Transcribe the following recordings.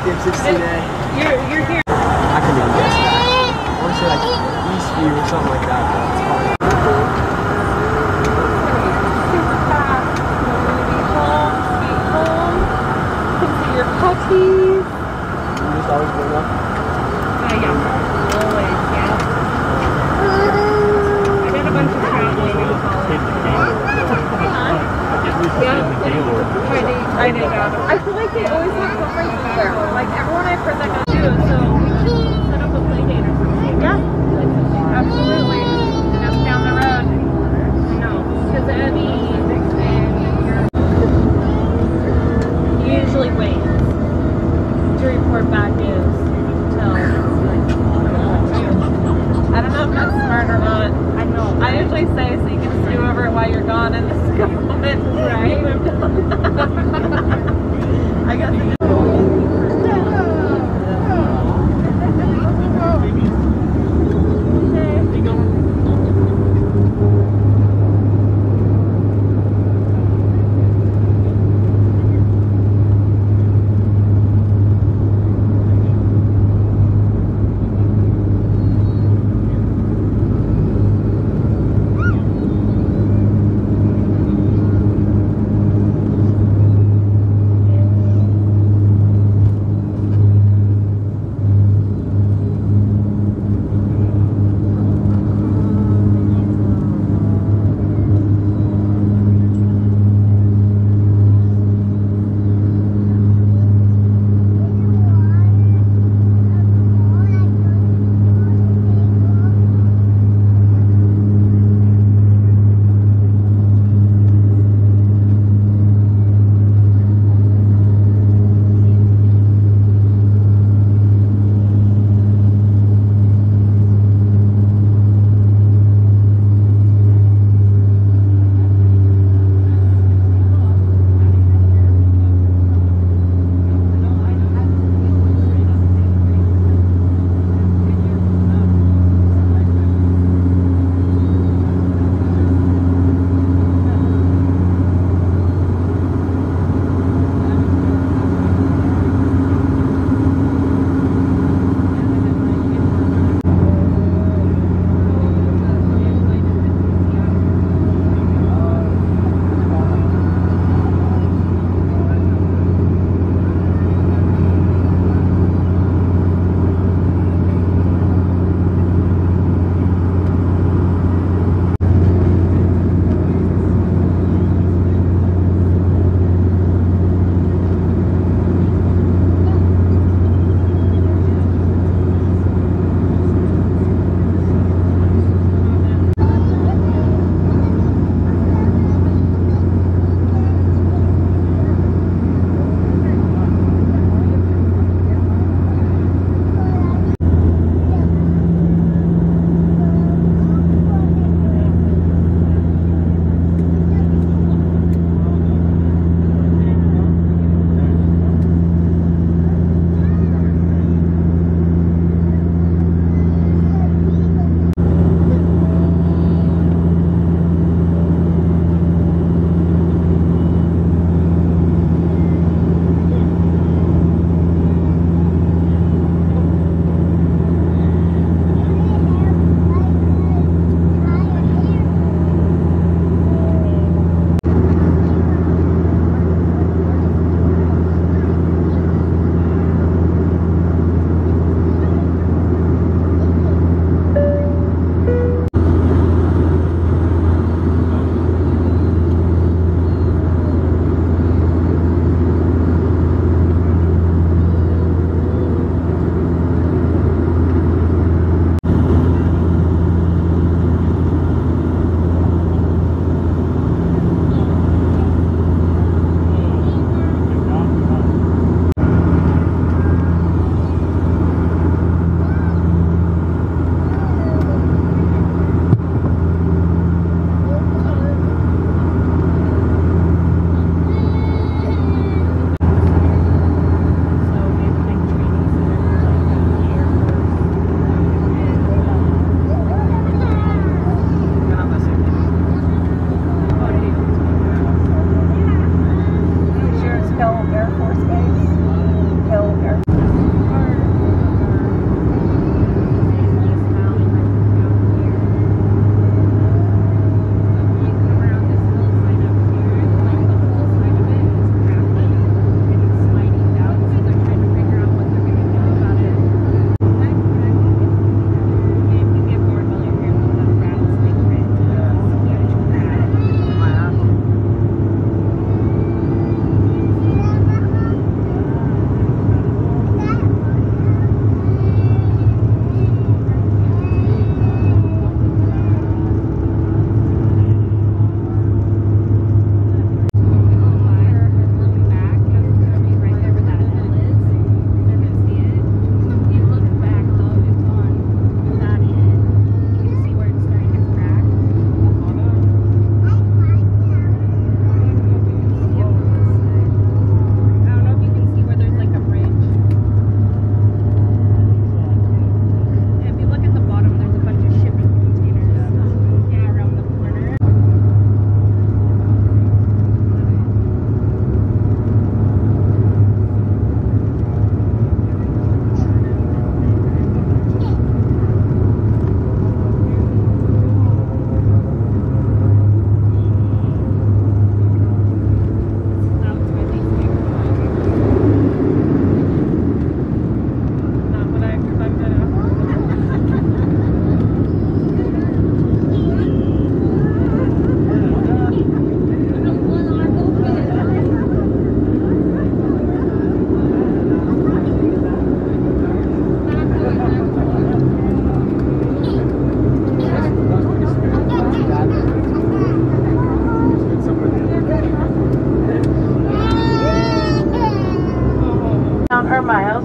You're here. I can be on this back. I want to say like Eastview or something like that, but it's fine. Super fast. You're gonna be home, sweet home. You can see your puppies. You just always going up? Yeah. Always, yeah. I did a bunch of traveling in college. I did. I feel like they always have conferences there. Like everyone I've heard that goes to, so we should set up a play date or something. Yeah, absolutely. And that's down the road. No, because Abby and usually waits to report bad news until I don't know if that's smart or not. I know. I usually say so you can stew over it while you're gone and this is a moment, right? I guess it is.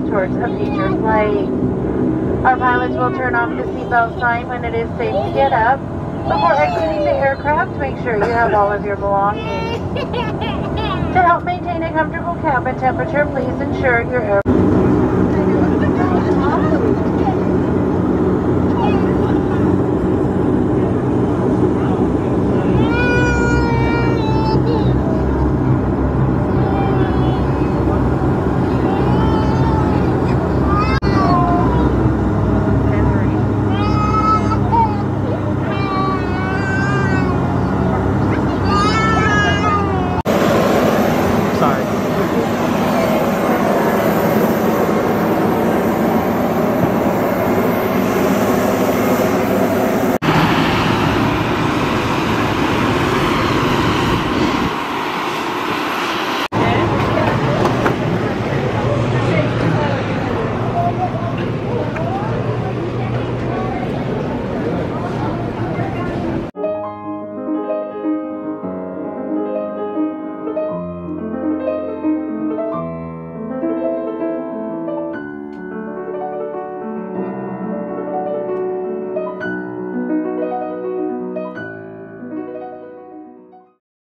towards a future flight. Our pilots will turn off the seatbelt sign when it is safe to get up. Before exiting the aircraft, make sure you have all of your belongings. To help maintain a comfortable cabin temperature, please ensure your air